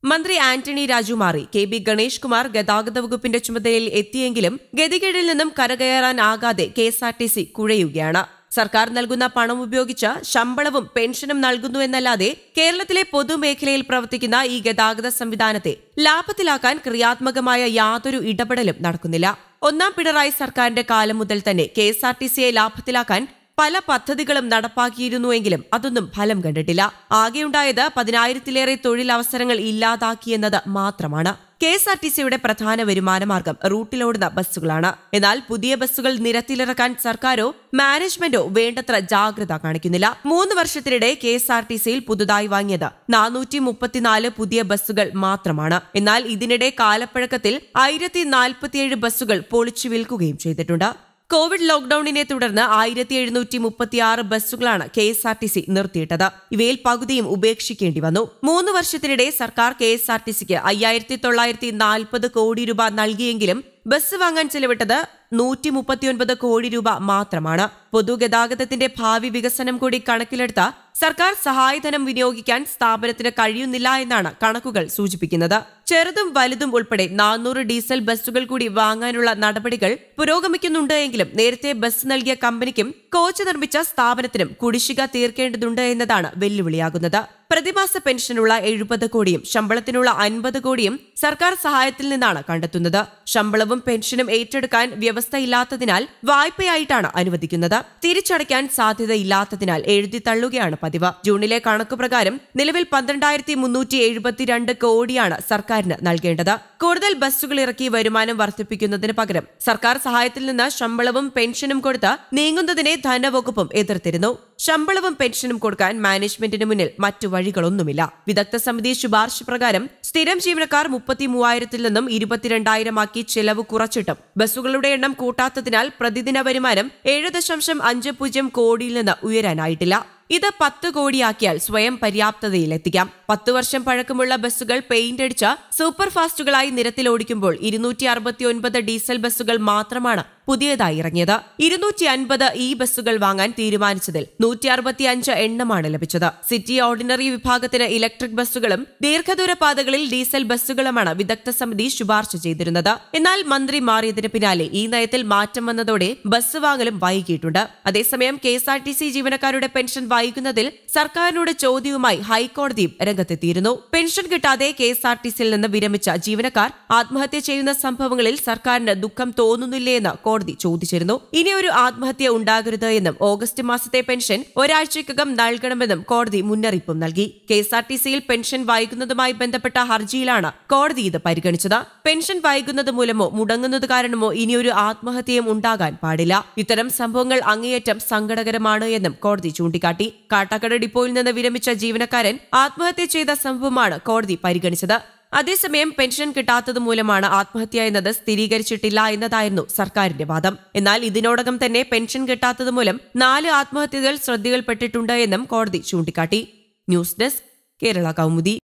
മന്ത്രി ആന്റണി രാജു മാറി. K B Ganesh Kumar ഗതാഗത വകുപ്പിന്റെ ചുമതലയിൽ എത്തിയെങ്കിലും ഗതികേടിൽ നിന്നും കരകയറാനാകാതെ KSRTC കുഴയുകയാണ്. സർക്കാർ നൽകുന്ന പണം ഉപയോഗിച്ച് ശമ്പളവും പെൻഷനും നൽകുന്നു എന്നല്ലാതെ കേരളത്തിലെ പൊതുമേഖലയിൽ പ്രവർത്തിക്കുന്ന ഈ ഗതാഗത സംവിധാനത്തെ ലാഭത്തിലാക്കാൻ ക്രിയാത്മകമായ യാതൊരു ഇടപെടലും നടക്കുന്നില്ല. ഒന്നാം പിണറായി സർക്കാരിന്റെ കാലം മുതൽ തന്നെ KSRTCയെ ലാഭത്തിലാക്കാൻ പല പദ്ധതികളും നടപ്പാക്കിയിരുന്നുവെങ്കിലും അതൊന്നും ഫലം കണ്ടിട്ടില്ല. ആകെയുണ്ടായത് 10,000-ലേറെ തൊഴിലവസരങ്ങൾ ഇല്ലാതാക്കിയെന്നത് മാത്രമാണ്. KSRTCയുടെ പ്രധാന വരുമാനമാർഗം റൂട്ടിലോടുന്ന ബസ്സുകളാണ്. എന്നാൽ പുതിയ ബസ്സുകൾ നിരത്തിലിറക്കാൻ സർക്കാരോ മാനേജ്മെന്റോ വേണ്ടത്ര ജാഗ്രത കാണിക്കുന്നില്ല. 3 വർഷത്തിനിടെ KSRTCയിൽ പുതുതായി വാങ്ങിയത് 434 പുതിയ ബസ്സുകൾ മാത്രമാണ്. എന്നാൽ ഇതിനിടെ കാലപ്പഴക്കത്തിൽ 1047 ബസ്സുകൾ പൊളിച്ചു വിൽക്കുകയും ചെയ്തിട്ടുണ്ട്. കോവിഡ് ലോക്ഡൌണിനെ തുടർന്ന് 1736 ബസ്സുകളാണ് KSRTC നിർത്തിയിട്ടത്. ഇവയിൽ പകുതിയും ഉപേക്ഷിക്കേണ്ടി വന്നു. 3 വർഷത്തിനിടെ സർക്കാർ KSRTCക്ക് 5,940 കോടി രൂപ നൽകിയെങ്കിലും ബസ് വാങ്ങാൻ ചെലവിട്ടത് 139 കോടി രൂപ മാത്രമാണ്. പൊതുഗതാഗതത്തിന്റെ ഭാവി വികസനം കൂടി കണക്കിലെടുത്ത സർക്കാർ സഹായധനം വിനിയോഗിക്കാൻ സ്ഥാപനത്തിന് കഴിയുന്നില്ല എന്നാണ് കണക്കുകൾ സൂചിപ്പിക്കുന്നത്. ചെറുതും വലുതും ഉൾപ്പെടെ 400 ഡീസൽ ബസ്സുകൾ കൂടി വാങ്ങാനുള്ള നടപടികൾ പുരോഗമിക്കുന്നുണ്ട് എങ്കിലും നേരത്തെ ബസ് നൽകിയ കമ്പനിക്കും കോച്ച് നിർമ്മിച്ച സ്ഥാപനത്തിനും കുടിശ്ശിക തീർക്കേണ്ടതുണ്ട് എന്നതാണ് വെല്ലുവിളിയാകുന്നത്. പ്രതിമാസ പെൻഷനുള്ള 70 കോടിയും ശമ്പളത്തിനുള്ള 50 കോടിയും സർക്കാർ സഹായത്തിൽ നിന്നാണ് കണ്ടെത്തുന്നത്. ശമ്പളവും പെൻഷനും ഏറ്റെടുക്കാൻ വ്യവസ്ഥയില്ലാത്തതിനാൽ വായ്പയായിട്ടാണ് അനുവദിക്കുന്നത്. തിരിച്ചടയ്ക്കാൻ സാധ്യതയില്ലാത്തതിനാൽ എഴുതി തള്ളുകയാണ് പതിവ്. ജൂണിലെ കണക്കുപ്രകാരം നിലവിൽ 12,372 കോടിയാണ് സർക്കാരിന് നൽകേണ്ടത്. കൂടുതൽ ബസ്സുകൾ ഇറക്കി വരുമാനം വർദ്ധിപ്പിക്കുന്നതിന് പകരം സർക്കാർ സഹായത്തിൽ നിന്ന് ശമ്പളവും പെൻഷനും കൊടുത്ത് നീങ്ങുന്നതിനെ ധനവകുപ്പും എതിർത്തിരുന്നു. ശമ്പളവും പെൻഷനും കൊടുക്കാൻ മാനേജ്മെന്റിന് മുന്നിൽ മറ്റു വഴികളൊന്നുമില്ല. വിദഗ്ധ സമിതി ശുപാർശ പ്രകാരം സ്ഥിരം ജീവനക്കാർ 33,000-ൽ നിന്നും 22,000 ആക്കി ചെലവ് കുറച്ചിട്ടും ബസ്സുകളുടെ എണ്ണം കൂട്ടാത്തതിനാൽ പ്രതിദിന വരുമാനം 7.50 കോടിയിൽ നിന്ന് ഉയരാനായിട്ടില്ല. ഇത് 10 കോടിയാക്കിയാൽ സ്വയം പര്യാപ്തതയിലെത്തിക്കാം. 10 വർഷം പഴക്കമുള്ള ബസ്സുകൾ പെയിന്റ് അടിച്ച സൂപ്പർ ഫാസ്റ്റുകളായി നിരത്തിലോടിക്കുമ്പോൾ 269 ഡീസൽ ബസ്സുകൾ മാത്രമാണ് പുതിയതായി ഇറങ്ങിയത്. 250 ഈ ബസ്സുകൾ വാങ്ങാൻ തീരുമാനിച്ചതിൽ 165 എണ്ണമാണ് ലഭിച്ചത്. സിറ്റി ഓർഡിനറി വിഭാഗത്തിന് ഇലക്ട്രിക് ബസ്സുകളും ദീർഘദൂര പാതകളിൽ ഡീസൽ ബസ്സുകളുമാണ് വിദഗ്ധ സമിതി ശുപാർശ ചെയ്തിരുന്നത്. എന്നാൽ മന്ത്രി മാറിയതിന് പിന്നാലെ ഈ നയത്തിൽ മാറ്റം വന്നതോടെ ബസ് വാങ്ങലും വൈകിയിട്ടുണ്ട്. അതേസമയം KSRTC ജീവനക്കാരുടെ പെൻഷൻ വൈകുന്നതിൽ സർക്കാരിനോട് ചോദ്യവുമായി ഹൈക്കോടതിയും രംഗത്തെത്തിയിരുന്നു. പെൻഷൻ കിട്ടാതെ KSRTCയിൽ നിന്ന് വിരമിച്ച ജീവനക്കാർ ആത്മഹത്യ ചെയ്യുന്ന സംഭവങ്ങളിൽ സർക്കാരിന് ദുഃഖം തോന്നുന്നില്ലേ എന്ന് കോടതി ചോദിച്ചിരുന്നു. ഇനിയൊരു ആത്മഹത്യ ഉണ്ടാകരുത് എന്നും ഓഗസ്റ്റ് മാസത്തെ പെൻഷൻ ഒരാഴ്ചയ്ക്കകം നൽകണമെന്നും കോടതി മുന്നറിയിപ്പും നൽകി. KSRTCയിൽ പെൻഷൻ വൈകുന്നതുമായി ബന്ധപ്പെട്ട ഹർജിയിലാണ് കോടതി ഇത് പരിഗണിച്ചത്. പെൻഷൻ വൈകുന്നത് മൂലമോ മുടങ്ങുന്നത് കാരണമോ ഇനിയൊരു ആത്മഹത്യയും ഉണ്ടാകാൻ പാടില്ല. ഇത്തരം സംഭവങ്ങൾ അങ്ങേയറ്റം സങ്കടകരമാണ് എന്നും കോടതി ചൂണ്ടിക്കാട്ടി. കാട്ടാക്കട ഡിപ്പോയിൽ നിന്ന് വിരമിച്ച ജീവനക്കാരൻ ആത്മഹത്യ ചെയ്ത സംഭവമാണ് കോടതി പരിഗണിച്ചത്. അതേസമയം പെൻഷൻ കിട്ടാത്തത് മൂലമാണ് ആത്മഹത്യ എന്നത് സ്ഥിരീകരിച്ചിട്ടില്ല എന്നതായിരുന്നു സർക്കാരിന്റെ വാദം. എന്നാൽ ഇതിനോടകം തന്നെ പെൻഷൻ കിട്ടാത്തത് മൂലം 4 ആത്മഹത്യകൾ ശ്രദ്ധയിൽപ്പെട്ടിട്ടുണ്ട് എന്നും കോടതി ചൂണ്ടിക്കാട്ടി. News desk Kerala Kaumudi.